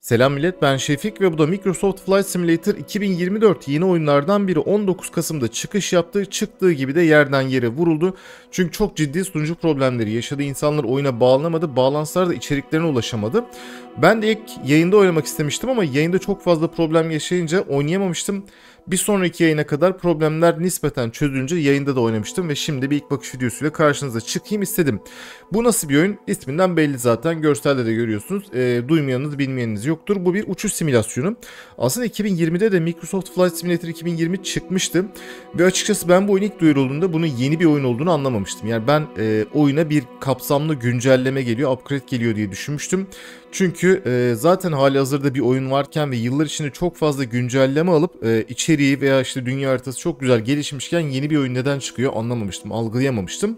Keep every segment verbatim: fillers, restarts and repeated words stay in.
Selam millet, ben Şefik ve bu da Microsoft Flight Simulator iki bin yirmi dört yeni oyunlardan biri. on dokuz Kasım'da çıkış yaptı. Çıktığı gibi de yerden yere vuruldu. Çünkü çok ciddi sunucu problemleri yaşadı. İnsanlar oyuna bağlanamadı. Bağlansalar da içeriklerine ulaşamadı. Ben de ilk yayında oynamak istemiştim ama yayında çok fazla problem yaşayınca oynayamamıştım. Bir sonraki yayına kadar problemler nispeten çözülünce yayında da oynamıştım ve şimdi bir ilk bakış videosuyla karşınıza çıkayım istedim. Bu nasıl bir oyun? İsminden belli zaten. Görselde de görüyorsunuz. E, duymayanınız, bilmeyeniniz yoktur. Bu bir uçuş simülasyonu. Aslında iki bin yirmide de Microsoft Flight Simulator iki bin yirmi çıkmıştı. Ve açıkçası ben bu oyun ilk duyurulduğunda bunun yeni bir oyun olduğunu anlamamıştım. Yani ben e, oyuna bir kapsamlı güncelleme geliyor, upgrade geliyor diye düşünmüştüm. Çünkü e, zaten hali hazırda bir oyun varken ve yıllar içinde çok fazla güncelleme alıp e, içeriği veya işte dünya haritası çok güzel gelişmişken yeni bir oyun neden çıkıyor anlamamıştım, algılayamamıştım.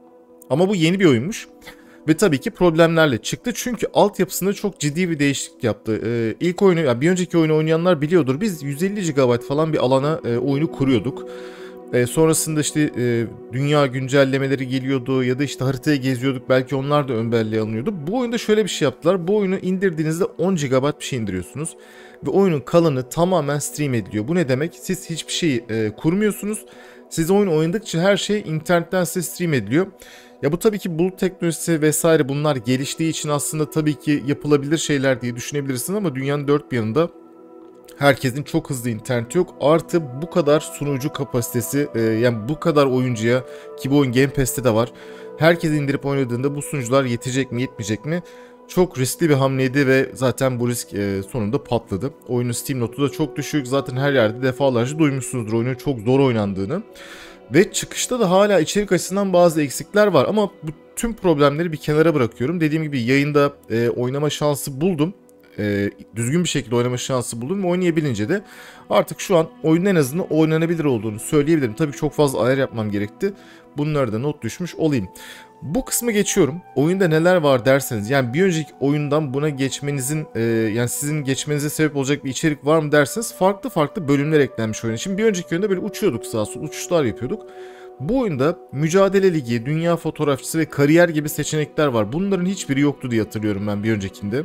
Ama bu yeni bir oyunmuş. Ve tabii ki problemlerle çıktı çünkü altyapısında çok ciddi bir değişiklik yaptı. Ee, ilk oyunu, yani bir önceki oyunu oynayanlar biliyordur. Biz yüz elli gigabayt falan bir alana e, oyunu kuruyorduk. E, sonrasında işte e, dünya güncellemeleri geliyordu ya da işte haritaya geziyorduk. Belki onlar da ön belleğe alınıyordu. Bu oyunda şöyle bir şey yaptılar. Bu oyunu indirdiğinizde on gigabayt bir şey indiriyorsunuz. Ve oyunun kalanı tamamen stream ediliyor. Bu ne demek? Siz hiçbir şeyi e, kurmuyorsunuz. Siz oyun oynadıkça her şey internetten size stream ediliyor. Ya bu tabii ki bulut teknolojisi vesaire bunlar geliştiği için aslında tabii ki yapılabilir şeyler diye düşünebilirsin ama dünyanın dört bir yanında herkesin çok hızlı interneti yok. Artı bu kadar sunucu kapasitesi e, yani bu kadar oyuncuya ki bu oyun Game Pass'te de var. Herkes indirip oynadığında bu sunucular yetecek mi yetmeyecek mi? Çok riskli bir hamleydi ve zaten bu risk e, sonunda patladı. Oyunun Steam notu da çok düşük. Zaten her yerde defalarca duymuşsunuzdur oyunun çok zor oynandığını. Ve çıkışta da hala içerik açısından bazı eksikler var ama bu tüm problemleri bir kenara bırakıyorum. Dediğim gibi yayında e, oynama şansı buldum. E, düzgün bir şekilde oynama şansı buldum ve oynayabilince de artık şu an oyunun en azından oynanabilir olduğunu söyleyebilirim. Tabii çok fazla ayar yapmam gerekti. Bunları da not düşmüş olayım. Bu kısmı geçiyorum. Oyunda neler var derseniz, yani bir önceki oyundan buna geçmenizin e, yani sizin geçmenize sebep olacak bir içerik var mı derseniz farklı farklı bölümler eklenmiş oyuna. Şimdi bir önceki oyunda böyle uçuyorduk, sağa sola uçuşlar yapıyorduk. Bu oyunda mücadele ligi, dünya fotoğrafçısı ve kariyer gibi seçenekler var. Bunların hiçbiri yoktu diye hatırlıyorum ben bir öncekinde.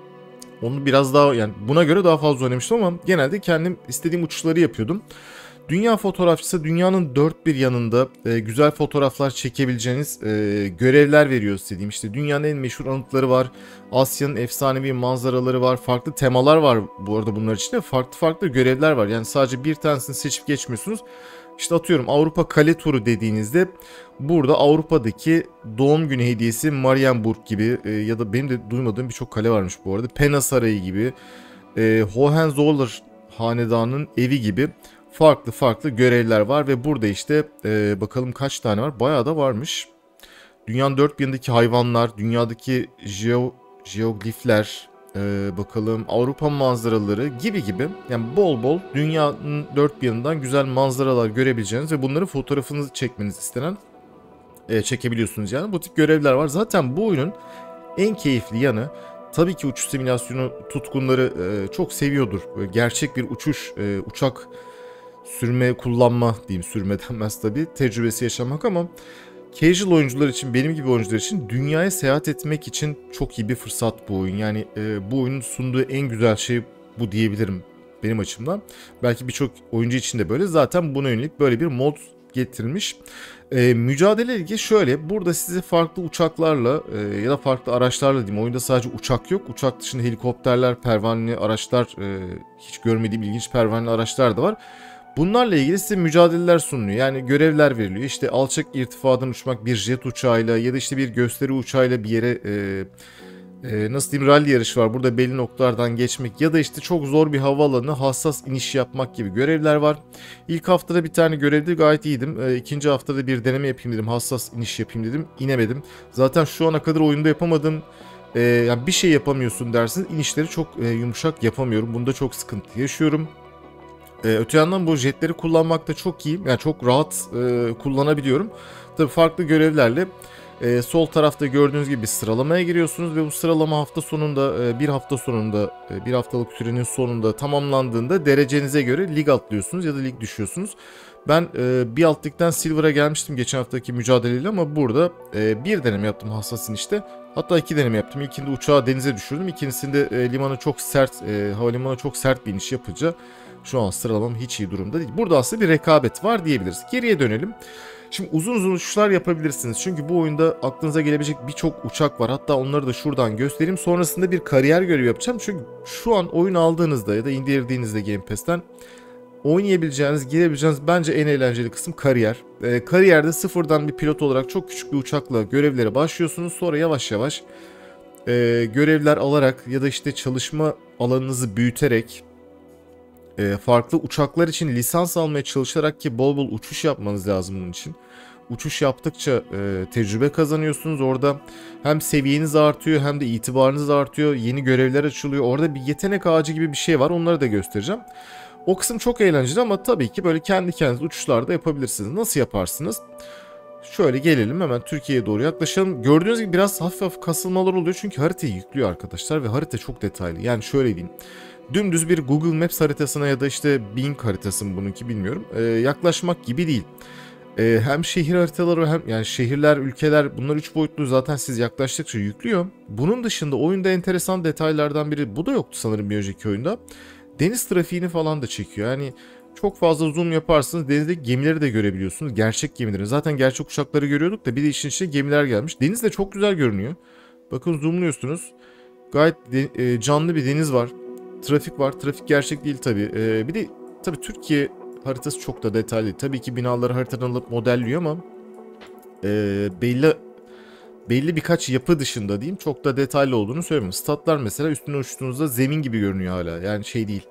Onu biraz daha, yani buna göre daha fazla oynamıştım ama genelde kendim istediğim uçuşları yapıyordum. Dünya fotoğrafçısı dünyanın dört bir yanında e, güzel fotoğraflar çekebileceğiniz e, görevler veriyor istediğim. İşte dünyanın en meşhur anıtları var. Asya'nın efsanevi manzaraları var. Farklı temalar var bu arada bunlar içinde. Farklı farklı görevler var. Yani sadece bir tanesini seçip geçmiyorsunuz. İşte atıyorum Avrupa Kale Turu dediğinizde burada Avrupa'daki doğum günü hediyesi Marienburg gibi e, ya da benim de duymadığım birçok kale varmış bu arada. Pena Sarayı gibi, e, Hohenzollern Hanedanı'nın evi gibi farklı farklı görevler var ve burada işte e, bakalım kaç tane var. Bayağı da varmış. Dünyanın dört bir yanındaki hayvanlar, dünyadaki jeo, jeoglifler, e, bakalım Avrupa manzaraları gibi gibi. Yani bol bol dünyanın dört bir yanından güzel manzaralar görebileceğiniz ve bunların fotoğrafını çekmeniz istenen e, çekebiliyorsunuz yani. Bu tip görevler var. Zaten bu oyunun en keyifli yanı, tabii ki uçuş simülasyonu tutkunları e, çok seviyordur. Böyle gerçek bir uçuş, e, uçak sürme, kullanma diyeyim, sürme denmez tabii, tecrübesi yaşamak ama casual oyuncular için, benim gibi oyuncular için dünyaya seyahat etmek için çok iyi bir fırsat bu oyun. Yani e, bu oyunun sunduğu en güzel şey bu diyebilirim benim açımdan. Belki birçok oyuncu için de böyle. Zaten buna yönelik böyle bir mod getirilmiş. E, mücadele ilgi şöyle. Burada sizi farklı uçaklarla e, ya da farklı araçlarla diyeyim. Oyunda sadece uçak yok. Uçak dışında helikopterler, pervaneli araçlar, e, hiç görmediğim ilginç pervaneli araçlar da var. Bunlarla ilgili size mücadeleler sunuluyor. Yani görevler veriliyor. İşte alçak irtifadan uçmak bir jet uçağıyla ya da işte bir gösteri uçağıyla bir yere e, e, nasıl diyeyim, rally yarışı var. Burada belli noktalardan geçmek ya da işte çok zor bir havaalanına hassas iniş yapmak gibi görevler var. İlk haftada bir tane görevde gayet iyiydim. E, ikinci haftada bir deneme yapayım dedim. Hassas iniş yapayım dedim. İnemedim. Zaten şu ana kadar oyunda yapamadığım, e, yani bir şey yapamıyorsun dersiniz. İnişleri çok e, yumuşak yapamıyorum. Bunda çok sıkıntı yaşıyorum. Ee, öte yandan bu jetleri kullanmakta çok iyi. Yani çok rahat e, kullanabiliyorum. Tabii farklı görevlerle e, sol tarafta gördüğünüz gibi bir sıralamaya giriyorsunuz ve bu sıralama hafta sonunda e, bir hafta sonunda e, bir haftalık sürenin sonunda tamamlandığında derecenize göre lig atlıyorsunuz ya da lig düşüyorsunuz. Ben e, bir alt ligden Silver'a gelmiştim geçen haftaki mücadeleyle ama burada e, bir deneme yaptım hassas inişte. Hatta iki deneme yaptım. İlkinde uçağı denize düşürdüm. İkincisinde e, limana çok sert, e, havalimanına çok sert bir iniş yapınca şu an sıralamam hiç iyi durumda değil. Burada aslında bir rekabet var diyebiliriz. Geriye dönelim. Şimdi uzun uzun uçuşlar yapabilirsiniz. Çünkü bu oyunda aklınıza gelebilecek birçok uçak var. Hatta onları da şuradan göstereyim. Sonrasında bir kariyer görevi yapacağım. Çünkü şu an oyun aldığınızda ya da indirdiğinizde Game Pass'ten oynayabileceğiniz, girebileceğiniz bence en eğlenceli kısım kariyer. Ee, kariyerde sıfırdan bir pilot olarak çok küçük bir uçakla görevlere başlıyorsunuz. Sonra yavaş yavaş e, görevler alarak ya da işte çalışma alanınızı büyüterek e, farklı uçaklar için lisans almaya çalışarak, ki bol bol uçuş yapmanız lazım bunun için. Uçuş yaptıkça e, tecrübe kazanıyorsunuz. Orada hem seviyeniz artıyor hem de itibarınız artıyor. Yeni görevler açılıyor. Orada bir yetenek ağacı gibi bir şey var. Onları da göstereceğim. O kısım çok eğlenceli ama tabii ki böyle kendi kendinize uçuşlarda yapabilirsiniz. Nasıl yaparsınız? Şöyle gelelim, hemen Türkiye'ye doğru yaklaşalım. Gördüğünüz gibi biraz hafif hafif kasılmalar oluyor çünkü haritayı yüklüyor arkadaşlar ve harita çok detaylı. Yani şöyle diyeyim. Dümdüz bir Google Maps haritasına ya da işte Bing haritası mı bununki bilmiyorum. Ee, yaklaşmak gibi değil. Ee, hem şehir haritaları hem yani şehirler, ülkeler, bunlar üç boyutlu, zaten siz yaklaştıkça yüklüyor. Bunun dışında oyunda enteresan detaylardan biri, bu da yoktu sanırım bir önceki oyunda. Deniz trafiğini falan da çekiyor. Yani çok fazla zoom yaparsınız denizdeki gemileri de görebiliyorsunuz. Gerçek gemileri. Zaten gerçek uçakları görüyorduk da bir de işin içine gemiler gelmiş. Deniz de çok güzel görünüyor. Bakın zoomluyorsunuz. Gayet de, e, canlı bir deniz var. Trafik var. Trafik gerçek değil tabii. E, bir de tabii Türkiye haritası çok da detaylı. Tabii ki binaları haritadan alıp modelliyor ama e, belli belli birkaç yapı dışında diyeyim çok da detaylı olduğunu söylemiyorum. Statlar mesela üstüne uçtuğunuzda zemin gibi görünüyor hala. Yani şey değil.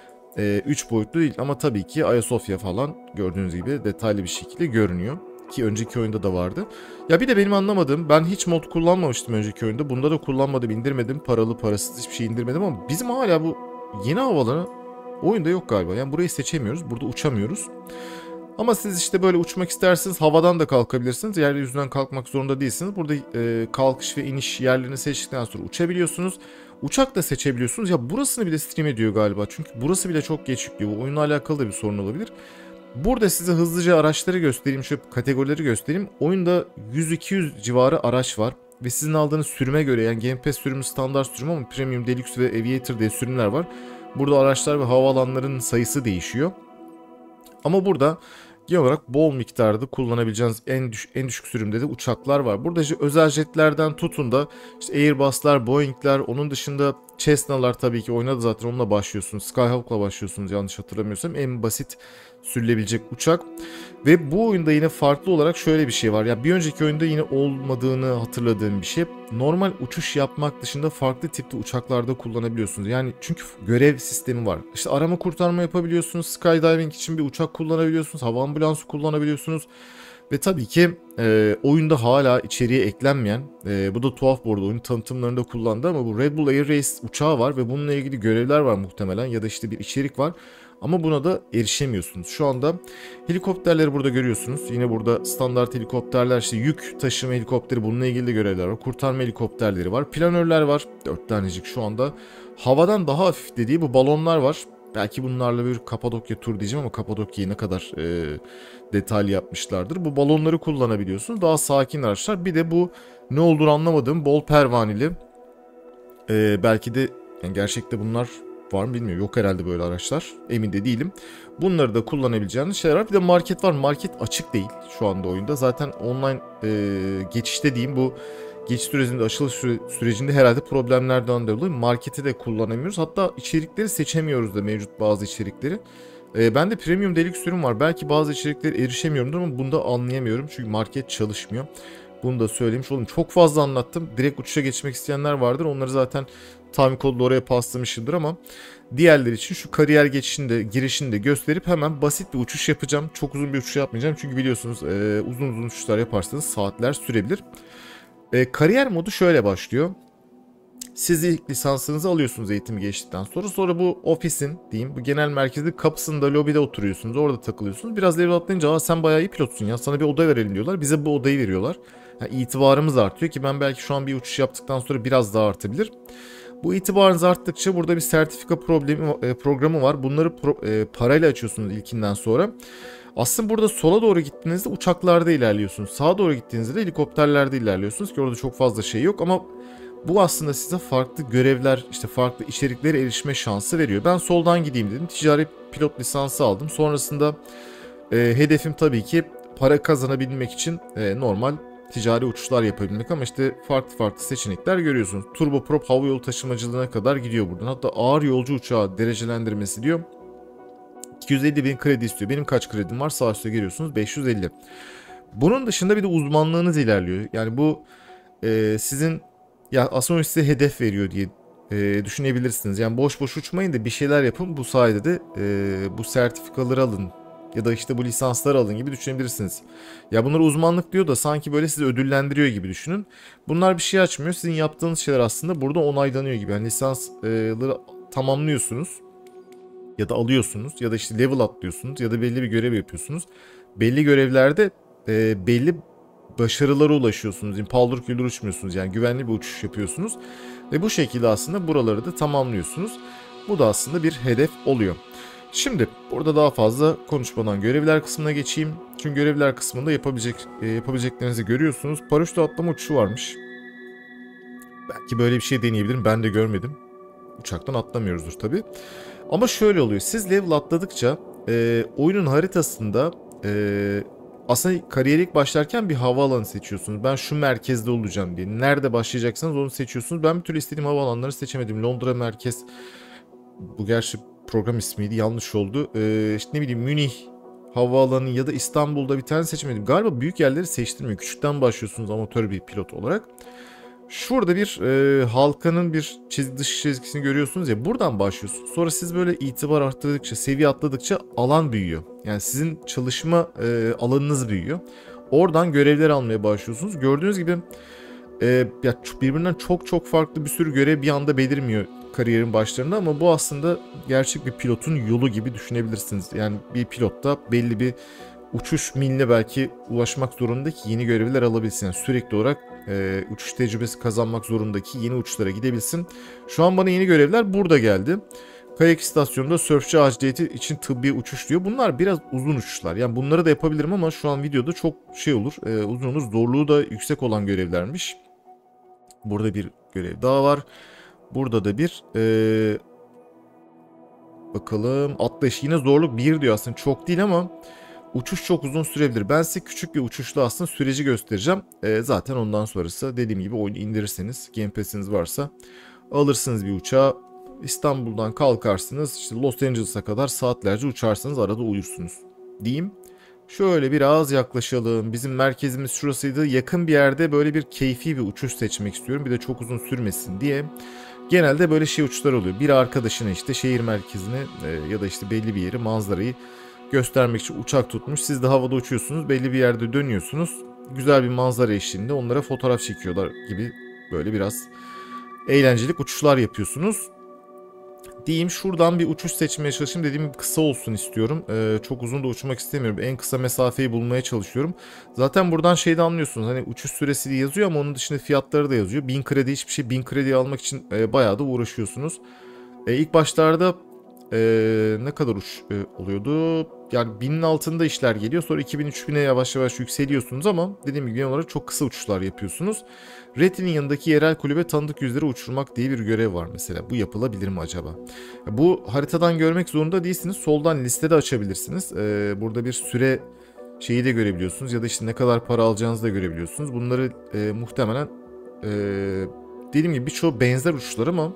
üç boyutlu değil ama tabii ki Ayasofya falan gördüğünüz gibi detaylı bir şekilde görünüyor. Ki önceki oyunda da vardı. Ya bir de benim anlamadığım, ben hiç mod kullanmamıştım önceki oyunda. Bunda da kullanmadım, indirmedim. Paralı parasız hiçbir şey indirmedim ama bizim hala bu yeni havaları oyunda yok galiba. Yani burayı seçemiyoruz. Burada uçamıyoruz. Ama siz işte böyle uçmak isterseniz havadan da kalkabilirsiniz. Yeryüzünden kalkmak zorunda değilsiniz. Burada e, kalkış ve iniş yerlerini seçtikten sonra uçabiliyorsunuz. Uçak da seçebiliyorsunuz. Ya burasını bile stream ediyor galiba. Çünkü burası bile çok geç yüklüyor. Bu oyunla alakalı da bir sorun olabilir. Burada size hızlıca araçları göstereyim. Şu kategorileri göstereyim. Oyunda yüz iki yüz civarı araç var. Ve sizin aldığınız sürüme göre, yani Game Pass sürümü standart sürüm ama Premium, Deluxe ve Aviator diye sürümler var. Burada araçlar ve havaalanlarının sayısı değişiyor. Ama burada genel olarak bol miktarda kullanabileceğiniz en, düş en düşük sürümde de uçaklar var. Burada işte özel jetlerden tutun da işte Airbus'lar, Boeing'ler, onun dışında Cessna'lar tabii ki oynadı zaten, onunla başlıyorsunuz. Skyhawk'la başlıyorsunuz yanlış hatırlamıyorsam. En basit sürülebilecek uçak. Ve bu oyunda yine farklı olarak şöyle bir şey var. Ya bir önceki oyunda yine olmadığını hatırladığım bir şey. Normal uçuş yapmak dışında farklı tipte uçaklarda kullanabiliyorsunuz. Yani çünkü görev sistemi var. İşte arama kurtarma yapabiliyorsunuz. Skydiving için bir uçak kullanabiliyorsunuz. Hava ambulansı kullanabiliyorsunuz. Ve tabii ki e, oyunda hala içeriye eklenmeyen, e, bu da tuhaf bu arada, oyun tanıtımlarında kullandı ama bu Red Bull Air Race uçağı var ve bununla ilgili görevler var muhtemelen ya da işte bir içerik var. Ama buna da erişemiyorsunuz. Şu anda helikopterleri burada görüyorsunuz. Yine burada standart helikopterler, işte yük taşıma helikopteri, bununla ilgili de görevler var. Kurtarma helikopterleri var. Planörler var. dört tanecik şu anda. Havadan daha hafif dediği bu balonlar var. Belki bunlarla bir Kapadokya tur diyeceğim ama Kapadokya'yı ne kadar e, detaylı yapmışlardır. Bu balonları kullanabiliyorsunuz. Daha sakin araçlar. Bir de bu ne olduğunu anlamadığım bol pervaneli. E, belki de yani gerçekte bunlar var mı bilmiyorum. Yok herhalde böyle araçlar. Emin de değilim. Bunları da kullanabileceğiniz şeyler var. Bir de market var. Market açık değil şu anda oyunda. Zaten online e, geçişte diyeyim, bu geçiş sürecinde, açılış süre, sürecinde herhalde problemlerden dolayı marketi de kullanamıyoruz. Hatta içerikleri seçemiyoruz da, mevcut bazı içerikleri. E, ben de Premium Deluxe sürüm var. Belki bazı içerikleri erişemiyorumdur ama bunu da anlayamıyorum. Çünkü market çalışmıyor. Bunu da söylemiş olayım. Çok fazla anlattım. Direkt uçuşa geçmek isteyenler vardır. Onları zaten time code'la oraya paslamışımdır ama diğerleri için şu kariyer geçişinde, girişini de gösterip hemen basit bir uçuş yapacağım. Çok uzun bir uçuş yapmayacağım. Çünkü biliyorsunuz e, uzun uzun uçuşlar yaparsanız saatler sürebilir. E, kariyer modu şöyle başlıyor. Siz ilk lisansınızı alıyorsunuz eğitimi geçtikten sonra. Sonra bu ofisin diyeyim, bu genel merkezin kapısında, lobide oturuyorsunuz. Orada takılıyorsunuz. Biraz level atlayınca aa sen bayağı iyi pilotsun ya, sana bir oda verelim diyorlar. Bize bu odayı veriyorlar. Yani itibarımız artıyor ki ben belki şu an bir uçuş yaptıktan sonra biraz daha artabilir. Bu itibarınız arttıkça burada bir sertifika problemi e, programı var. Bunları pro, e, parayla açıyorsunuz ilkinden sonra. Aslında burada sola doğru gittiğinizde uçaklarda ilerliyorsunuz. Sağa doğru gittiğinizde de helikopterlerde ilerliyorsunuz ki orada çok fazla şey yok ama bu aslında size farklı görevler, işte farklı içeriklere erişme şansı veriyor. Ben soldan gideyim dedim. Ticari pilot lisansı aldım. Sonrasında e, hedefim tabii ki para kazanabilmek için e, normal ticari uçuşlar yapabilmek ama işte farklı farklı seçenekler görüyorsunuz. Turboprop havayolu taşımacılığına kadar gidiyor buradan. Hatta ağır yolcu uçağı derecelendirmesi diyor. iki yüz elli bin kredi istiyor. Benim kaç kredim var? Sağ üstte görüyorsunuz beş yüz elli. Bunun dışında bir de uzmanlığınız ilerliyor. Yani bu e, sizin ya aslında size hedef veriyor diye e, düşünebilirsiniz. Yani boş boş uçmayın da bir şeyler yapın. Bu sayede de e, bu sertifikaları alın ya da işte bu lisansları alın gibi düşünebilirsiniz. Ya bunlar uzmanlık diyor da sanki böyle sizi ödüllendiriyor gibi düşünün. Bunlar bir şey açmıyor. Sizin yaptığınız şeyler aslında burada onaylanıyor gibi. Yani lisansları tamamlıyorsunuz ya da alıyorsunuz ya da işte level atlıyorsunuz ya da belli bir görev yapıyorsunuz. Belli görevlerde e, belli başarılara ulaşıyorsunuz. Impaldır küldür uçmuyorsunuz. Yani güvenli bir uçuş yapıyorsunuz. Ve bu şekilde aslında buraları da tamamlıyorsunuz. Bu da aslında bir hedef oluyor. Şimdi burada daha fazla konuşmadan görevler kısmına geçeyim. Çünkü görevler kısmında yapabilecek, e, yapabileceklerinizi görüyorsunuz. Paraşütle atlama uçuşu varmış. Belki böyle bir şey deneyebilirim. Ben de görmedim. Uçaktan atlamıyoruzdur tabii. Ama şöyle oluyor. Siz level atladıkça e, oyunun haritasında e, aslında kariyere ilk başlarken bir havaalanı seçiyorsunuz. Ben şu merkezde olacağım diye. Nerede başlayacaksanız onu seçiyorsunuz. Ben bir türlü istediğim havaalanları seçemedim. Londra merkez. Bu gerçi program ismiydi. Yanlış oldu. E, işte ne bileyim Münih havaalanı ya da İstanbul'da bir tane seçmedim. Galiba büyük yerleri seçtirmiyor. Küçükten başlıyorsunuz amatör bir pilot olarak. Şurada bir e, halkanın bir çizgi, dış çizgisini görüyorsunuz ya, buradan başlıyorsunuz. Sonra siz böyle itibar arttırdıkça, seviye atladıkça alan büyüyor. Yani sizin çalışma e, alanınız büyüyor. Oradan görevler almaya başlıyorsunuz. Gördüğünüz gibi e, ya birbirinden çok çok farklı bir sürü görev bir anda belirmiyor kariyerin başlarında ama bu aslında gerçek bir pilotun yolu gibi düşünebilirsiniz. Yani bir pilotta belli bir uçuş miline belki ulaşmak zorunda ki yeni görevler alabilsin. Yani sürekli olarak e, uçuş tecrübesi kazanmak zorundaki yeni uçuşlara gidebilsin. Şu an bana yeni görevler burada geldi. Kayak istasyonunda sörfçü aciliyeti için tıbbi uçuş diyor. Bunlar biraz uzun uçuşlar. Yani bunları da yapabilirim ama şu an videoda çok şey olur. E, uzun olur. Zorluğu da yüksek olan görevlermiş. Burada bir görev daha var. Burada da bir e, bakalım atlayış. Yine zorluk bir diyor, aslında çok değil ama uçuş çok uzun sürebilir. Ben size küçük bir uçuşla aslında süreci göstereceğim. E, zaten ondan sonrası dediğim gibi oyunu indirirseniz, Game Pass'iniz varsa alırsınız bir uçağı. İstanbul'dan kalkarsınız. İşte Los Angeles'a kadar saatlerce uçarsınız. Arada uyursunuz diyeyim. Şöyle biraz yaklaşalım. Bizim merkezimiz şurasıydı. Yakın bir yerde böyle bir keyfi bir uçuş seçmek istiyorum. Bir de çok uzun sürmesin diye. Genelde böyle şey uçuşlar oluyor. Bir arkadaşına işte şehir merkezine e, ya da işte belli bir yeri, manzarayı göstermek için uçak tutmuş. Siz de havada uçuyorsunuz. Belli bir yerde dönüyorsunuz. Güzel bir manzara eşliğinde onlara fotoğraf çekiyorlar gibi böyle biraz eğlenceli uçuşlar yapıyorsunuz. Diyeyim, şuradan bir uçuş seçmeye çalışayım. Dediğim gibi kısa olsun istiyorum. Ee, çok uzun da uçmak istemiyorum. En kısa mesafeyi bulmaya çalışıyorum. Zaten buradan şey de anlıyorsunuz. Hani uçuş süresi yazıyor ama onun dışında fiyatları da yazıyor. bin kredi hiçbir şey. bin kredi almak için e, bayağı da uğraşıyorsunuz. E, ilk başlarda e, ne kadar uç e, oluyordu? Yani binin altında işler geliyor. Sonra iki bin üç bin'e yavaş yavaş yükseliyorsunuz ama dediğim gibi genel olarak çok kısa uçuşlar yapıyorsunuz. Reti'nin yanındaki yerel kulübe tanıdık yüzleri uçurmak diye bir görev var mesela. Bu yapılabilir mi acaba? Bu haritadan görmek zorunda değilsiniz. Soldan listede açabilirsiniz. Ee, burada bir süre şeyi de görebiliyorsunuz. Ya da işte ne kadar para alacağınızı da görebiliyorsunuz. Bunları e, muhtemelen e, dediğim gibi birçoğu benzer uçuşlar ama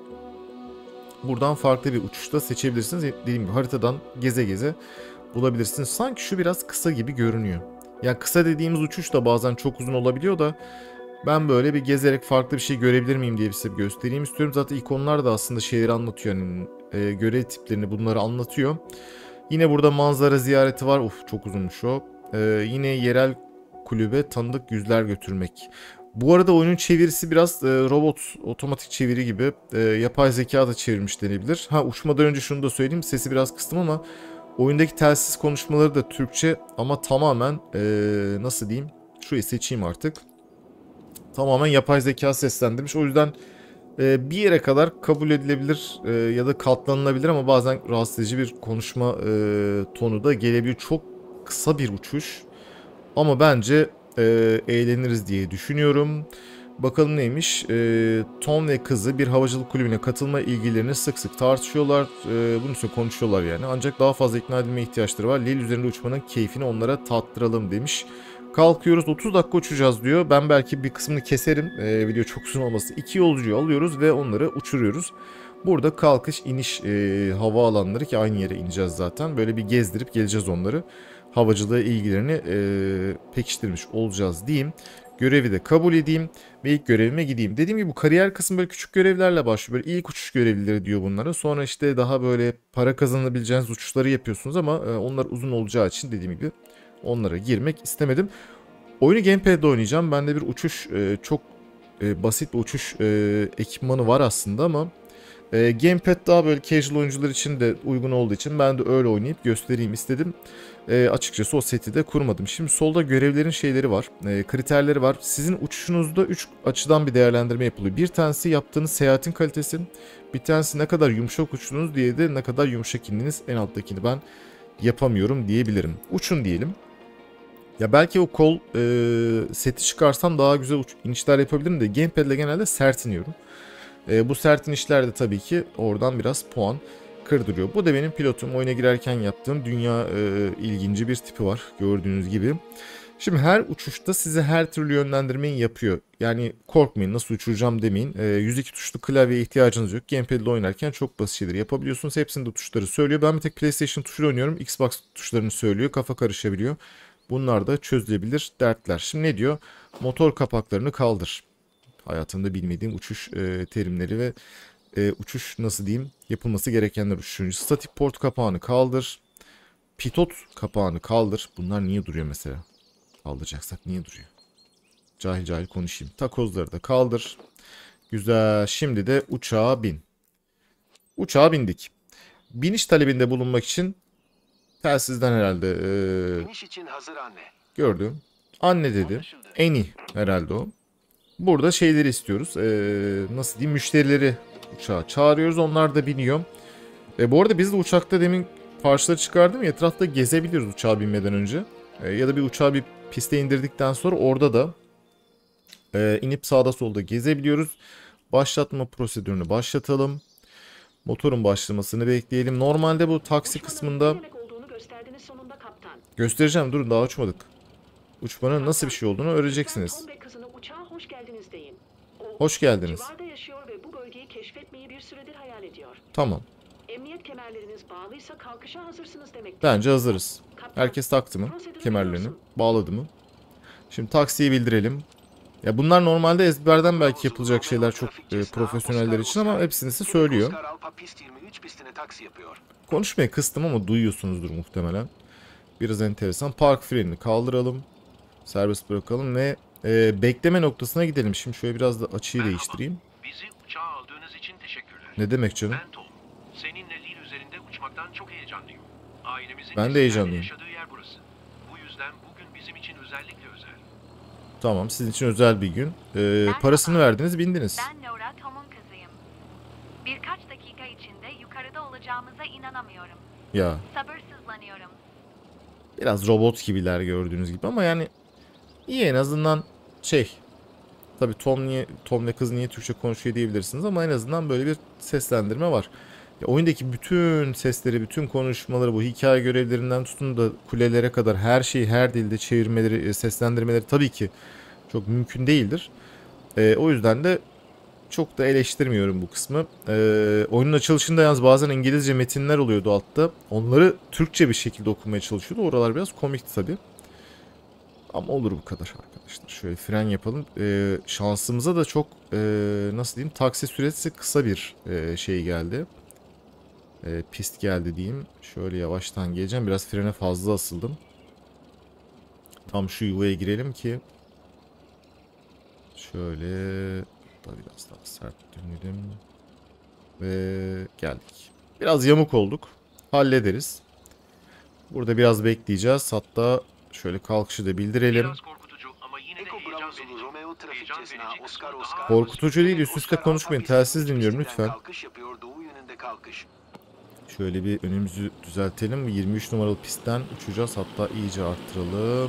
buradan farklı bir uçuşta seçebilirsiniz. Dediğim gibi haritadan geze geze bulabilirsiniz. Sanki şu biraz kısa gibi görünüyor. Yani kısa dediğimiz uçuş da bazen çok uzun olabiliyor da ben böyle bir gezerek farklı bir şey görebilir miyim diye size göstereyim istiyorum. Zaten ikonlar da aslında şeyleri anlatıyor. Yani e, görev tiplerini, bunları anlatıyor. Yine burada manzara ziyareti var. Of, çok uzunmuş o. E, yine yerel kulübe tanıdık yüzler götürmek. Bu arada oyunun çevirisi biraz e, robot otomatik çeviri gibi. E, yapay zeka da çevirmiş denebilir. Ha, uçmadan önce şunu da söyleyeyim. Sesi biraz kıstım ama oyundaki telsiz konuşmaları da Türkçe ama tamamen e, nasıl diyeyim? Şurayı seçeyim artık. Tamamen yapay zeka seslendirmiş. O yüzden e, bir yere kadar kabul edilebilir e, ya da katlanılabilir ama bazen rahatsız edici bir konuşma e, tonu da gelebiliyor. Çok kısa bir uçuş ama bence e, eğleniriz diye düşünüyorum. Bakalım neymiş? E, Tom ve kızı bir havacılık kulübüne katılma ilgilerini sık sık tartışıyorlar. E, bunun üstüne konuşuyorlar yani. Ancak daha fazla ikna edilme ihtiyaçları var. Lil üzerinde uçmanın keyfini onlara tattıralım demiş. Kalkıyoruz, otuz dakika uçacağız diyor. Ben belki bir kısmını keserim. E, video çok uzun olması. İki yolcuyu alıyoruz ve onları uçuruyoruz. Burada kalkış, iniş e, hava alanları ki aynı yere ineceğiz zaten. Böyle bir gezdirip geleceğiz onları. Havacılığa ilgilerini e, pekiştirmiş olacağız diyeyim. Görevi de kabul edeyim ve ilk görevime gideyim. Dediğim gibi bu kariyer kısmı böyle küçük görevlerle başlıyor. Böyle ilk uçuş görevlileri diyor bunlara. Sonra işte daha böyle para kazanabileceğiniz uçuşları yapıyorsunuz ama e, onlar uzun olacağı için dediğim gibi onlara girmek istemedim. Oyunu gamepad'de oynayacağım. Bende bir uçuş e, çok e, basit bir uçuş e, ekipmanı var aslında ama e, gamepad daha böyle casual oyuncular için de uygun olduğu için ben de öyle oynayıp göstereyim istedim. E, açıkçası o seti de kurmadım. Şimdi solda görevlerin şeyleri var, e, kriterleri var. Sizin uçuşunuzda üç açıdan bir değerlendirme yapılıyor. Bir tanesi yaptığınız seyahatin kalitesi, bir tanesi ne kadar yumuşak uçtunuz, diye de ne kadar yumuşak indiniz. En alttakini ben yapamıyorum diyebilirim. Uçun diyelim. Ya belki o kol e, seti çıkarsam daha güzel uç, inişler yapabilirim de gamepad ile genelde sert iniyorum. E, bu sert inişler de tabii ki oradan biraz puan kırdırıyor. Bu da benim pilotum. Oyuna girerken yaptığım dünya e, ilginci bir tipi var gördüğünüz gibi. Şimdi her uçuşta size her türlü yönlendirmeyi yapıyor. Yani korkmayın, nasıl uçuracağım demeyin. E, yüz iki tuşlu klavyeye ihtiyacınız yok. Gamepad ile oynarken çok basit şeyleri yapabiliyorsunuz. Hepsinde tuşları söylüyor. Ben bir tek PlayStation tuşuyla oynuyorum. Xbox tuşlarını söylüyor. Kafa karışabiliyor. Bunlar da çözülebilir dertler. Şimdi ne diyor? Motor kapaklarını kaldır. Hayatımda bilmediğim uçuş e, terimleri ve e, uçuş nasıl diyeyim yapılması gerekenler. Üçüncü, statik port kapağını kaldır. Pitot kapağını kaldır. Bunlar niye duruyor mesela? Kaldıracaksak niye duruyor? Cahil cahil konuşayım. Takozları da kaldır. Güzel. Şimdi de uçağa bin. Uçağa bindik. Biniş talebinde bulunmak için telsizden herhalde e, İniş için hazır anne. gördüm. Anne dedi. Anlaşıldı. Eni herhalde o. Burada şeyleri istiyoruz. Ee, nasıl diyeyim? Müşterileri uçağa çağırıyoruz. Onlar da biniyor. E, bu arada biz de uçakta demin parçaları çıkardım ya, etrafta gezebiliyoruz uçağa binmeden önce. E, ya da bir uçağı bir piste indirdikten sonra orada da e, inip sağda solda gezebiliyoruz. Başlatma prosedürünü başlatalım. Motorun başlamasını bekleyelim. Normalde bu taksi kısmında göstereceğim. Durun, daha uçmadık. Uçmanın nasıl bir şey olduğunu öğreneceksiniz. Hoş geldiniz. Civarda yaşıyor ve bu bölgeyi keşfetmeyi bir süredir hayal ediyor. Tamam. Emniyet kemerleriniz bağlıysa kalkışa hazırsınız demektir. Bence hazırız. Kaptan, Herkes taktı mı? prosedürü Kemerlerini. biliyorsun. Bağladı mı? Şimdi taksiyi bildirelim. Ya bunlar normalde ezberden belki yapılacak şeyler çok e, profesyoneller için ama hepsini size söylüyor. Oscar Alpa Pist yirmi üç pistine taksi yapıyor. Konuşmayı kıstım ama duyuyorsunuzdur muhtemelen. Biraz enteresan. Park frenini kaldıralım. Serbest bırakalım ve e, bekleme noktasına gidelim. Şimdi şöyle biraz da açıyı Merhaba. değiştireyim. Bizi uçağa aldığınız için teşekkürler. Ne demek canım? Ben Tom. Seninle Lil üzerinde uçmaktan çok heyecanlıyım. Ailemizin Ben de eskilerde heyecanlıyım. yaşadığı yer burası. Bu yüzden bugün bizim için özellikle özel. Tamam, sizin için özel bir gün. E, Merhaba. parasını verdiniz, bindiniz. Ben Laura, Tom'un kızıyım. Birkaç dakika içinde yukarıda olacağımıza inanamıyorum. Ya Sabırsızlanıyorum. biraz robot gibiler gördüğünüz gibi ama yani iyi en azından şey. Tabii Tom niye Tom ve kız niye Türkçe konuşuyor diyebilirsiniz ama en azından böyle bir seslendirme var. Ya oyundaki bütün sesleri, bütün konuşmaları, bu hikaye görevlerinden tutun da kulelere kadar her şeyi her dilde çevirmeleri, e, seslendirmeleri tabii ki çok mümkün değildir. E, o yüzden de çok da eleştirmiyorum bu kısmı. E, oyunun açılışında yalnız bazen İngilizce metinler oluyordu altta. Onları Türkçe bir şekilde okumaya çalışıyordu. Oralar biraz komikti tabii. Ama olur bu kadar arkadaşlar. Şöyle fren yapalım. Ee, şansımıza da çok e, nasıl diyeyim, taksi süresi kısa bir e, şey geldi. E, pist geldi diyeyim. Şöyle yavaştan geleceğim. Biraz frene fazla asıldım. Tam şu yuvaya girelim ki. Şöyle da biraz daha sert dönelim. Ve geldik. Biraz yamuk olduk. Hallederiz. Burada biraz bekleyeceğiz. Hatta şöyle kalkışı da bildirelim. Biraz korkutucu ama yine de heyecan verici. Romeo trafik Heyecan cesna, verici Oscar kısmı Oscar. daha- Korkutucu değil, üst üste Oscar konuşmayın. Alfa Telsiz pistinin dinliyorum üstünden lütfen. Kalkış yapıyor, doğu yönünde kalkış. Şöyle bir önümüzü düzeltelim. yirmi üç numaralı pistten uçacağız. Hatta iyice arttıralım.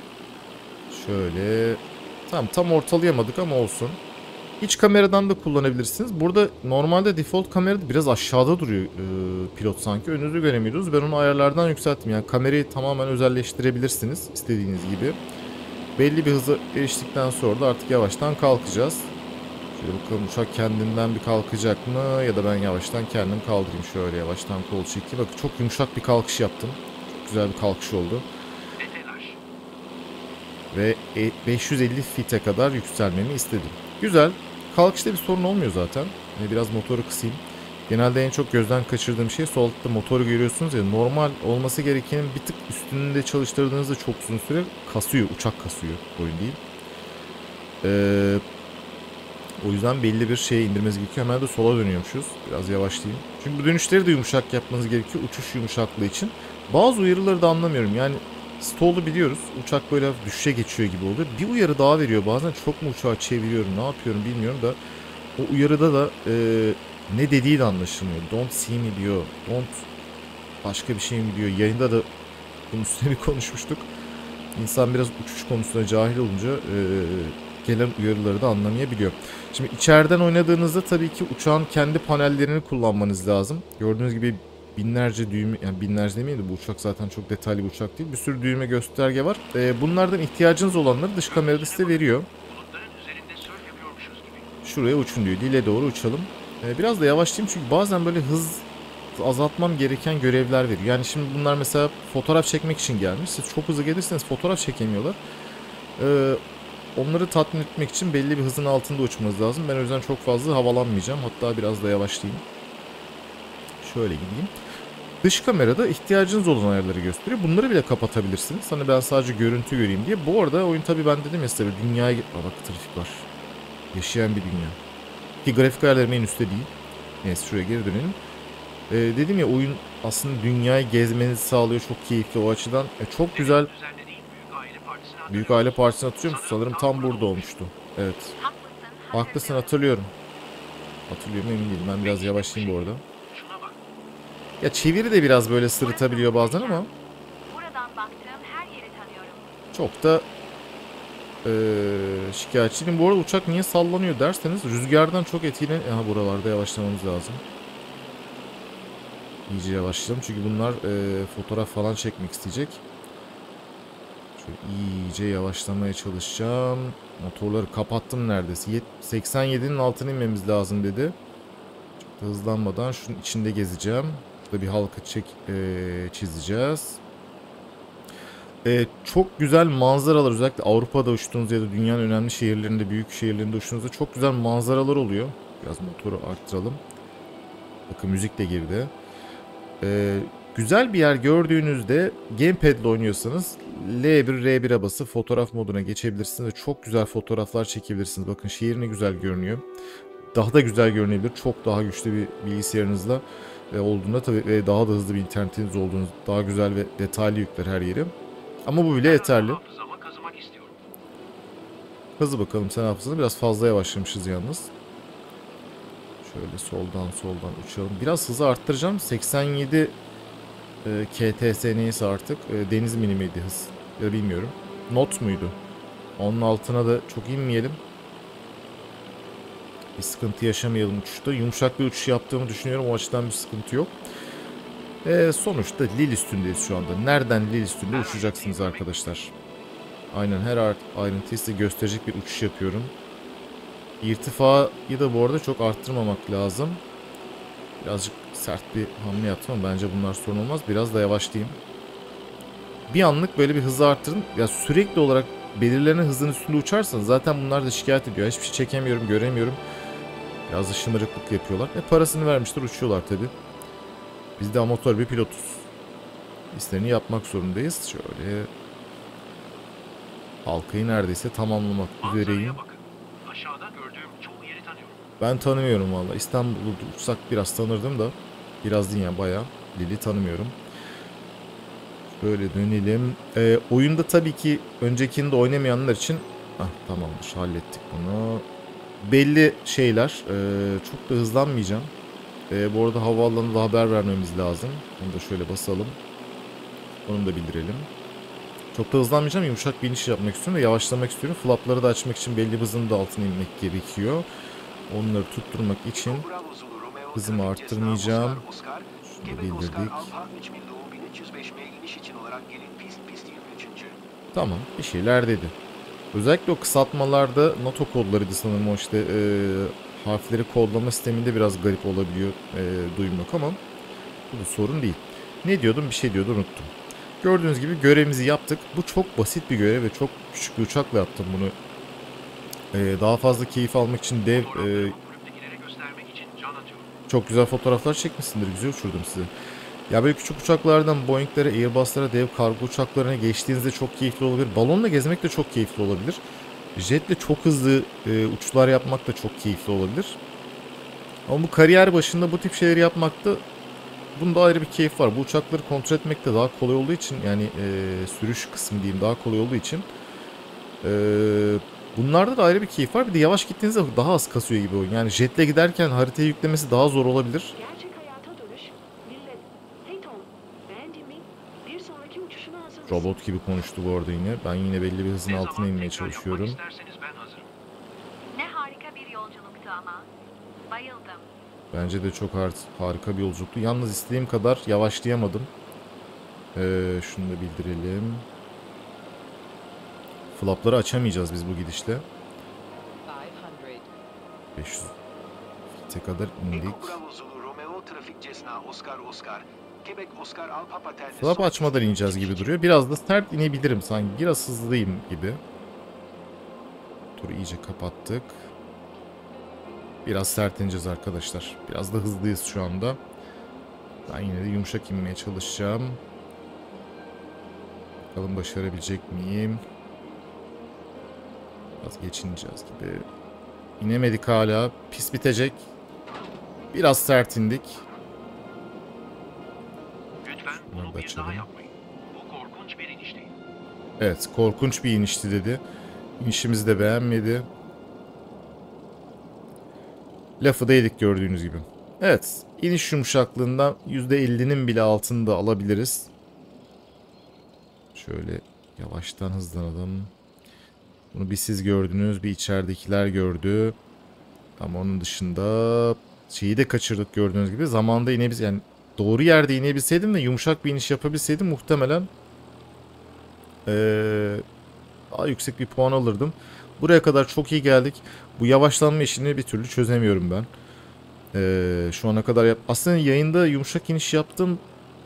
Şöyle. Tamam, tam ortalayamadık ama olsun. İç kameradan da kullanabilirsiniz. Burada normalde default kamerada biraz aşağıda duruyor e, pilot sanki. Önünüzü göremiyoruz. Ben onu ayarlardan yükselttim. Yani kamerayı tamamen özelleştirebilirsiniz istediğiniz gibi. Belli bir hıza eriştikten sonra da artık yavaştan kalkacağız. Şöyle bakalım uçak kendinden bir kalkacak mı? Ya da ben yavaştan kendim kaldırayım. Şöyle yavaştan kol çekeyim. Bakın çok yumuşak bir kalkış yaptım. Çok güzel bir kalkış oldu. Detelaj. Ve beş yüz elli fite kadar yükselmemi istedim. Güzel. Kalkışta bir sorun olmuyor zaten. Yani biraz motoru kısayım. Genelde en çok gözden kaçırdığım şey sol altta motoru görüyorsunuz ya. Normal olması gerekenin bir tık üstünde çalıştırdığınızda çok uzun süre kasıyor. Uçak kasıyor. Oyun değil. Ee, o yüzden belli bir şeye indirmeniz gerekiyor. Hemen de sola dönüyormuşuz. Biraz yavaşlayayım. Çünkü bu dönüşleri de yumuşak yapmanız gerekiyor. Uçuş yumuşaklığı için. Bazı uyarıları da anlamıyorum. Yani stall'u biliyoruz. Uçak böyle düşüşe geçiyor gibi oluyor. Bir uyarı daha veriyor. Bazen çok mu uçağı çeviriyorum, ne yapıyorum bilmiyorum da o uyarıda da e, ne dediği de anlaşılmıyor. Don't see me diyor. Don't başka bir şey mi diyor. Yayında da bunun üstüne bir konuşmuştuk. İnsan biraz uçuş konusunda cahil olunca e, gelen uyarıları da anlamayabiliyor. Şimdi içeriden oynadığınızda tabii ki uçağın kendi panellerini kullanmanız lazım. Gördüğünüz gibi binlerce düğme, yani binlerce demeyeyim de bu uçak zaten çok detaylı bir uçak değil. Bir sürü düğme gösterge var. Ee, bunlardan ihtiyacınız olanları dış kamerada size veriyor. Bulutların üzerinde sörf yapıyormuşuz gibi. Şuraya uçun diyor. Dile doğru uçalım. Ee, biraz da yavaşlayayım çünkü bazen böyle hız azaltmam gereken görevler veriyor. Yani şimdi bunlar mesela fotoğraf çekmek için gelmiş. Siz çok hızlı gelirseniz fotoğraf çekemiyorlar. Ee, onları tatmin etmek için belli bir hızın altında uçmanız lazım. Ben o yüzden çok fazla havalanmayacağım. Hatta biraz da yavaşlayayım. Şöyle gideyim. Dış kamerada ihtiyacınız olan ayarları gösteriyor. Bunları bile kapatabilirsiniz. Hani ben sadece görüntü göreyim diye. Bu arada oyun tabii ben dedim ya size bir dünyaya... Aa, bak trafik var. Yaşayan bir dünya. Ki grafik ayarlarım en üstte değil. Neyse şuraya geri dönelim. Ee, dedim ya oyun aslında dünyayı gezmenizi sağlıyor. Çok keyifli o açıdan. E, çok güzel. Düzenlediğin büyük aile partisine Büyük aile partisini hatırlıyor musun? Sanırım tam burada olmuştu. Evet. Haklısın. Haklısın, hatırlıyorum. hatırlıyorum. Hatırlıyorum, emin değilim. Ben biraz yavaşlayayım bu arada. Şuna bak. Ya çeviri de biraz böyle sırıtabiliyor bazen ama Buradan baktığım her yeri tanıyorum. çok da ee, şikayetçi değilim. Bu arada uçak niye sallanıyor derseniz rüzgardan çok etkilen... Aha, buralarda yavaşlamamız lazım. İyice yavaşlayalım çünkü bunlar ee, fotoğraf falan çekmek isteyecek. Şöyle iyice yavaşlamaya çalışacağım. Motorları kapattım neredeyse. seksen yedinin altına inmemiz lazım dedi. Çok da hızlanmadan şunun içinde gezeceğim. Burada bir halka çek, ee, çizeceğiz. Ee, çok güzel manzaralar, özellikle Avrupa'da uçtuğunuz ya da dünyanın önemli şehirlerinde, büyük şehirlerinde uçtuğunuzda çok güzel manzaralar oluyor. Biraz motoru arttıralım. Bakın müzik de girdi. Ee, güzel bir yer gördüğünüzde gamepad ile oynuyorsanız L bir R bir'e basıp fotoğraf moduna geçebilirsiniz ve çok güzel fotoğraflar çekebilirsiniz. Bakın şehir ne güzel görünüyor. Daha da güzel görünebilir. Çok daha güçlü bir bilgisayarınızla e, olduğunda tabii ve daha da hızlı bir internetiniz olduğunuz, daha güzel ve detaylı yükler her yeri. Ama bu bile yeterli. Hafızama kazımak istiyorum. Hızlı bakalım sen hafızanı. Biraz fazla yavaşlamışız yalnız. Şöyle soldan soldan uçalım. Biraz hızı arttıracağım. seksen yedi e, K T S neyse artık. E, deniz mini miydi hız? Ya bilmiyorum. Not muydu? Onun altına da çok inmeyelim. Bir sıkıntı yaşamayalım uçuşta. Yumuşak bir uçuş yaptığımı düşünüyorum. O açıdan bir sıkıntı yok. E, sonuçta Lille üstündeyiz şu anda. Nereden Lille üstünde uçacaksınız arkadaşlar? Aynen, her ayrıntıyı size gösterecek bir uçuş yapıyorum. İrtifayı da bu arada çok arttırmamak lazım. Birazcık sert bir hamle yaptım ama bence bunlar sorun olmaz. Biraz da yavaşlayayım. Bir anlık böyle bir hızı arttırın. Ya sürekli olarak belirlenen hızın üstünde uçarsanız zaten bunlar da şikayet ediyor. Hiçbir şey çekemiyorum, göremiyorum. Biraz da şımarıklık yapıyorlar. E parasını vermişler, uçuyorlar tabi. Biz de amatör bir pilotuz. İstediğini yapmak zorundayız. Şöyle halkayı neredeyse tamamlamak üzereyim. Manzaraya bakın. Aşağıda gördüğüm çoğu yeri tanıyorum. Ben tanımıyorum valla. İstanbul'da uçsak biraz tanırdım da. Biraz değil yani, bayağı. Lille'i tanımıyorum. Böyle dönelim. Ee, oyunda tabii ki öncekinde oynamayanlar için Ah, tamamdır, hallettik bunu. Belli şeyler. Ee, çok da hızlanmayacağım. Ee, bu arada havaalanında haber vermemiz lazım. Onu da şöyle basalım. Onu da bildirelim. Çok da hızlanmayacağım. Yumuşak bir iniş yapmak istiyorum ve yavaşlamak istiyorum. Flapları da açmak için belli bir hızın da altına inmek gerekiyor. Onları tutturmak için Bravo Zulu Romeo hızımı trafik Cessna arttırmayacağım. Oscar Oscar. Şunu da Quebec Oscar bildirdik. Alfa üç bin Doğu bin üç yüz beş M iniş için olarak gelin pist pist yirmi üçüncü. Tamam, bir şeyler dedi. Özellikle o kısaltmalarda NATO kodlarıydı sanırım, o işte e, harfleri kodlama sisteminde biraz garip olabiliyor e, duymak ama bu da sorun değil. Ne diyordum, bir şey diyordu, unuttum. Gördüğünüz gibi görevimizi yaptık. Bu çok basit bir görev ve çok küçük bir uçakla yaptım bunu. E, daha fazla keyif almak için dev e, Fotoğraflarımı kulüptekilere göstermek için can atıyorum. çok güzel fotoğraflar çekmişsindir, güzel uçurdum sizi. Ya böyle küçük uçaklardan Boeing'lere, Airbus'lara, dev kargo uçaklarına geçtiğinizde çok keyifli olabilir. Balonla gezmek de çok keyifli olabilir. Jetle çok hızlı e, uçuşlar yapmak da çok keyifli olabilir. Ama bu kariyer başında bu tip şeyleri yapmakta, bunda ayrı bir keyif var. Bu uçakları kontrol etmek de daha kolay olduğu için, yani e, sürüş kısmı diyeyim daha kolay olduğu için e, bunlarda da ayrı bir keyif var. Bir de yavaş gittiğinizde daha az kasıyor gibi oyun. Yani jetle giderken haritayı yüklemesi daha zor olabilir. Gerçek hayata dönüş. Millet. Hey Tom, beğendin mi? Bir sonraki uçuşuna hazır mısın? Robot gibi konuştu bu arada yine. Ben yine belli bir hızın Ne altına zaman inmeye tekrar yapmak çalışıyorum. isterseniz ben hazırım. Ne harika bir yolculuktu ama. Bayıldım. Bence de çok har- harika bir yolculuktu. Yalnız istediğim kadar yavaşlayamadım. Ee, şunu da bildirelim. Flapları açamayacağız biz bu gidişle. beş yüz fite kadar indik. Eko Bravo Zulu Romeo trafik Cessna Oscar Oscar. Quebec Oscar Alfa Paterni. Flap açmadan ineceğiz gibi duruyor. Biraz da sert inebilirim sanki. Biraz hızlıyım gibi. Turu iyice kapattık. Biraz sert ineceğiz arkadaşlar. Biraz da hızlıyız şu anda. Ben yine de yumuşak inmeye çalışacağım. Bakalım başarabilecek miyim? Biraz geç ineceğiz gibi. İnemedik hala. Pis bitecek. Biraz sert indik. Lütfen Bunları bunu da bir daha açalım. yapmayın. Bu korkunç bir inişti. Evet, korkunç bir inişti dedi. İnişimizi de beğenmedi. Lafı da yedik gördüğünüz gibi. Evet, iniş yumuşaklığından yüzde ellinin bile altında alabiliriz. Şöyle yavaştan hızlanalım. Bunu bir siz gördünüz, bir içeridekiler gördü. Ama onun dışında şeyi de kaçırdık gördüğünüz gibi. Zamanında inebilseydim, yani doğru yerde inebilseydim ve yumuşak bir iniş yapabilseydim muhtemelen ee, daha yüksek bir puan alırdım. Buraya kadar çok iyi geldik. Bu yavaşlanma işini bir türlü çözemiyorum ben. Ee, şu ana kadar yap aslında yayında yumuşak iniş yaptım.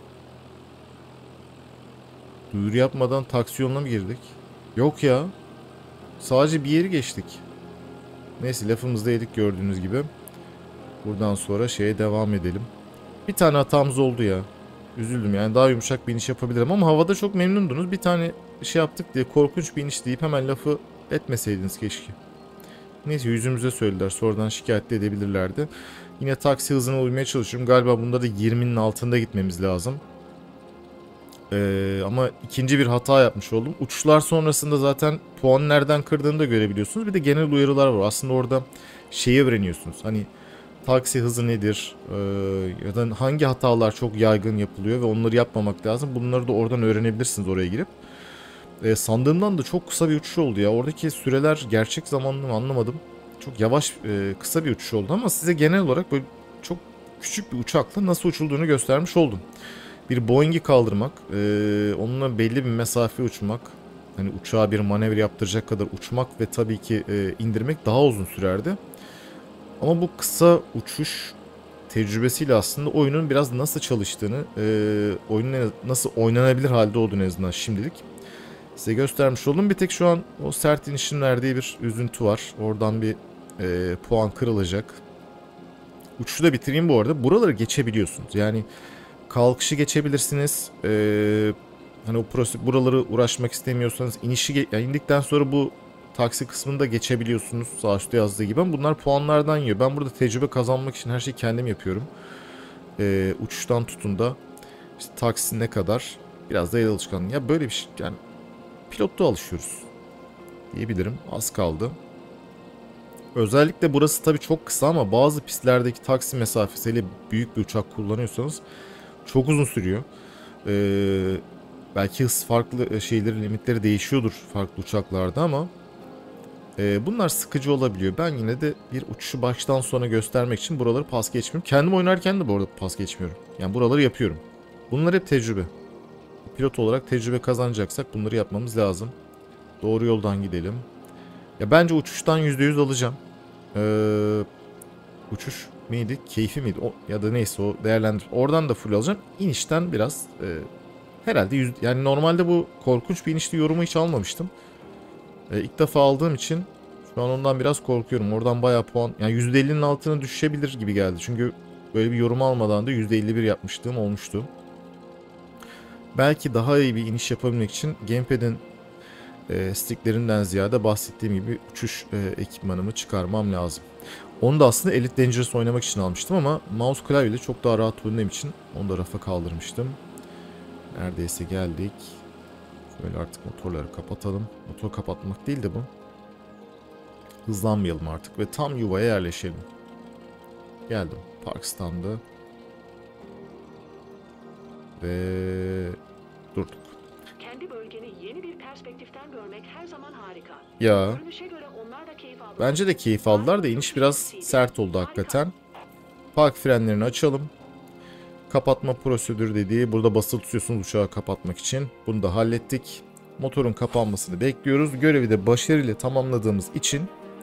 Duyuru yapmadan taksi yoluna mı girdik? Yok ya. Sadece bir yeri geçtik. Neyse, lafımızda yedik gördüğünüz gibi. Buradan sonra şeye devam edelim. Bir tane hatamız oldu ya. Üzüldüm, yani daha yumuşak bir iniş yapabilirim ama havada çok memnundunuz. Bir tane şey yaptık diye korkunç bir iniş deyip hemen lafı etmeseydiniz keşke. Neyse, yüzümüze söylediler. Sonradan şikayet de edebilirlerdi. Yine taksi hızına uymaya çalışıyorum. Galiba bunda da yirminin altında gitmemiz lazım. Ee, ama ikinci bir hata yapmış oldum. Uçuşlar sonrasında zaten puan nereden kırdığını da görebiliyorsunuz. Bir de genel uyarılar var. Aslında orada şeyi öğreniyorsunuz. Hani taksi hızı nedir? Ee, ya da hangi hatalar çok yaygın yapılıyor ve onları yapmamak lazım. Bunları da oradan öğrenebilirsiniz oraya girip. Ee, sandığımdan da çok kısa bir uçuş oldu ya. Oradaki süreler gerçek zamanlı mı anlamadım. Çok yavaş, e, kısa bir uçuş oldu ama size genel olarak böyle çok küçük bir uçakla nasıl uçulduğunu göstermiş oldum. Bir Boeing'i kaldırmak, e, onunla belli bir mesafe uçmak, hani uçağa bir manevra yaptıracak kadar uçmak ve tabii ki e, indirmek daha uzun sürerdi. Ama bu kısa uçuş tecrübesiyle aslında oyunun biraz nasıl çalıştığını, e, oyunun nasıl oynanabilir halde olduğunu en azından şimdilik size göstermiş oldum. Bir tek şu an o sert inişin verdiği bir üzüntü var. Oradan bir e, puan kırılacak. Uçuşu da bitireyim bu arada. Buraları geçebiliyorsunuz. Yani kalkışı geçebilirsiniz. Ee, hani o prosedür, buraları uğraşmak istemiyorsanız inişi yani indikten sonra bu taksi kısmını da geçebiliyorsunuz. Sağ üstte yazdığı gibi. Ama bunlar puanlardan yiyor. Ben burada tecrübe kazanmak için her şeyi kendim yapıyorum. Ee, uçuştan tutun da işte taksi ne kadar, biraz da el alışkanlığı. Ya böyle bir şey, yani pilotta alışıyoruz. diyebilirim. Az kaldı. Özellikle burası tabii çok kısa ama bazı pistlerdeki taksi mesafesiyle büyük bir uçak kullanıyorsanız çok uzun sürüyor. Ee, belki hız farklı şeyleri, limitleri değişiyordur farklı uçaklarda ama e, bunlar sıkıcı olabiliyor. Ben yine de bir uçuşu baştan sona göstermek için buraları pas geçmiyorum. Kendim oynarken de bu arada pas geçmiyorum. Yani buraları yapıyorum. Bunlar hep tecrübe. Pilot olarak tecrübe kazanacaksak bunları yapmamız lazım. Doğru yoldan gidelim. Ya bence uçuştan yüzde yüz alacağım. Ee, uçuş miydi? Keyfi miydi? O, ya da neyse o değerlendir. Oradan da full alacağım. İnişten biraz e, herhalde yüz, yani normalde bu korkunç bir inişli yorumu hiç almamıştım. E, ilk defa aldığım için şu an ondan biraz korkuyorum. Oradan bayağı puan, yani yüzde ellinin altına düşebilir gibi geldi. Çünkü böyle bir yorum almadan da yüzde elli bir yapmıştım, olmuştu. Belki daha iyi bir iniş yapabilmek için gamepad'in e, sticklerinden ziyade bahsettiğim gibi uçuş e, ekipmanımı çıkarmam lazım. Onu da aslında Elite Dangerous oynamak için almıştım ama mouse klavyeyle çok daha rahat oynadığım için onu da rafa kaldırmıştım. Neredeyse geldik. Şöyle artık motorları kapatalım. Motor kapatmak değil de bu. Hızlanmayalım artık ve tam yuvaya yerleşelim. Geldim. Park standı. Ve durduk. Kendi bölgeni yeni bir perspektiften görmek her zaman harika. Ya Görünüşe göre onlar da keyif aldı. bence de keyif aldılar da iniş biraz sert oldu hakikaten. Park frenlerini açalım. Kapatma prosedürü dediği, burada basılı tutuyorsunuz uçağı kapatmak için. Bunu da hallettik. Motorun kapanmasını bekliyoruz. Görevi de başarıyla tamamladığımız için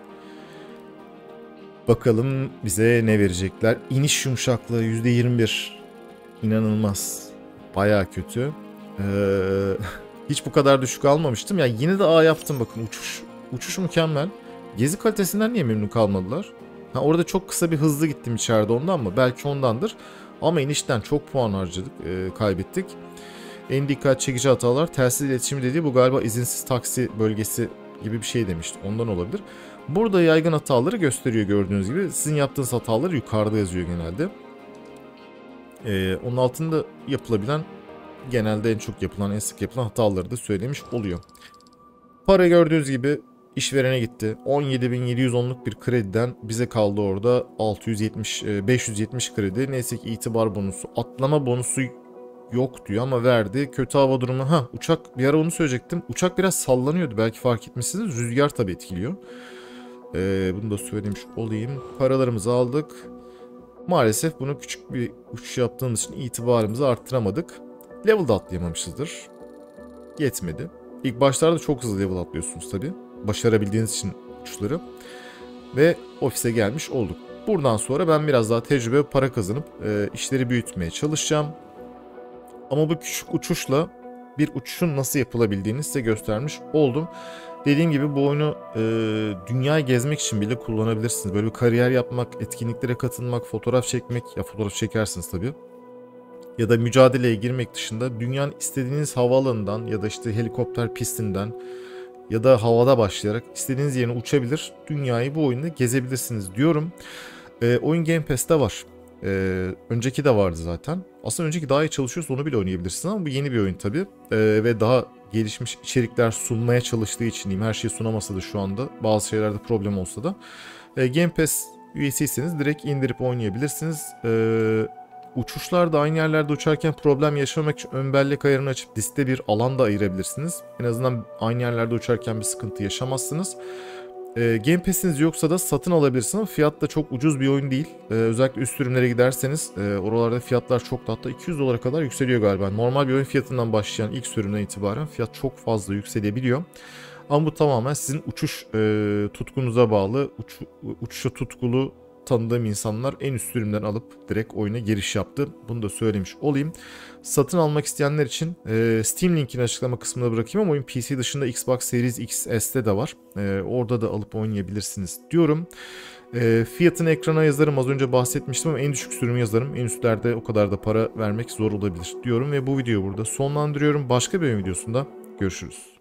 bakalım bize ne verecekler. İniş yumuşaklığı yüzde yirmi bir. İnanılmaz. Bayağı kötü. Ee, hiç bu kadar düşük almamıştım. Ya yine de A yaptım bakın. Uçuş uçuş mükemmel. Gezi kalitesinden niye memnun kalmadılar? Ha, orada çok kısa bir hızlı gittim içeride ondan mı? Belki ondandır. Ama inişten çok puan harcadık, e, kaybettik. En dikkat çekici hatalar telsiz iletişimi dediği, bu galiba izinsiz taksi bölgesi gibi bir şey demişti. Ondan olabilir. Burada yaygın hataları gösteriyor gördüğünüz gibi. Sizin yaptığınız hataları yukarıda yazıyor genelde. E, onun altında yapılabilen, genelde en çok yapılan, en sık yapılan hataları da söylemiş oluyor. Para gördüğünüz gibi işverene gitti. on yedi bin yedi yüz onluk bir krediden bize kaldı orada altı yüz yetmiş, beş yüz yetmiş kredi. Neyse ki itibar bonusu, atlama bonusu yok diyor ama verdi. Kötü hava durumu. Ha, uçak, bir ara onu söyleyecektim. Uçak biraz sallanıyordu, belki fark etmişsiniz. Rüzgar tabii etkiliyor. Ee, bunu da söylemiş olayım. Paralarımızı aldık. Maalesef bunu küçük bir uçuş yaptığımız için itibarımızı arttıramadık. Level'da atlayamamışızdır. Yetmedi. İlk başlarda çok hızlı level atlıyorsunuz tabii. Başarabildiğiniz için uçuşları. Ve ofise gelmiş olduk. Buradan sonra ben biraz daha tecrübe ve para kazanıp e, işleri büyütmeye çalışacağım. Ama bu küçük uçuşla bir uçuşun nasıl yapılabildiğini size göstermiş oldum. Dediğim gibi bu oyunu e, dünyayı gezmek için bile kullanabilirsiniz. Böyle bir kariyer yapmak, etkinliklere katılmak, fotoğraf çekmek, ya fotoğraf çekersiniz tabii. Ya da mücadeleye girmek dışında dünyanın istediğiniz havaalanından ya da işte helikopter pistinden ya da havada başlayarak istediğiniz yerine uçabilir, dünyayı bu oyunda gezebilirsiniz diyorum. E, oyun Game Pass'te var. E, önceki de vardı zaten. Aslında önceki daha iyi çalışıyorsa onu bile oynayabilirsiniz ama bu yeni bir oyun tabii. E, ve daha gelişmiş içerikler sunmaya çalıştığı için diyeyim. Her şeyi sunamasa da şu anda bazı şeylerde problem olsa da. E, Game Pass üyesiyseniz direkt indirip oynayabilirsiniz. E, uçuşlarda aynı yerlerde uçarken problem yaşamak için ön bellek ayarını açıp diskte bir alan da ayırabilirsiniz. En azından aynı yerlerde uçarken bir sıkıntı yaşamazsınız. E, Game Pass'iniz yoksa da satın alabilirsiniz. Fiyat da çok ucuz bir oyun değil. E, özellikle üst sürümlere giderseniz e, oralarda fiyatlar çok da, hatta iki yüz dolara kadar yükseliyor galiba. Normal bir oyun fiyatından başlayan ilk sürümden itibaren fiyat çok fazla yükselebiliyor. Ama bu tamamen sizin uçuş e, tutkunuza bağlı. Uç, uçuşa tutkulu tanıdığım insanlar en üst sürümden alıp direkt oyuna giriş yaptı. Bunu da söylemiş olayım. Satın almak isteyenler için e, Steam linkini açıklama kısmına bırakayım ama oyun P C dışında Xbox Series X S'te de var. E, orada da alıp oynayabilirsiniz diyorum. E, fiyatını ekrana yazarım, az önce bahsetmiştim ama en düşük sürümü yazarım. En üstlerde o kadar da para vermek zor olabilir diyorum ve bu videoyu burada sonlandırıyorum. Başka bir videosunda görüşürüz.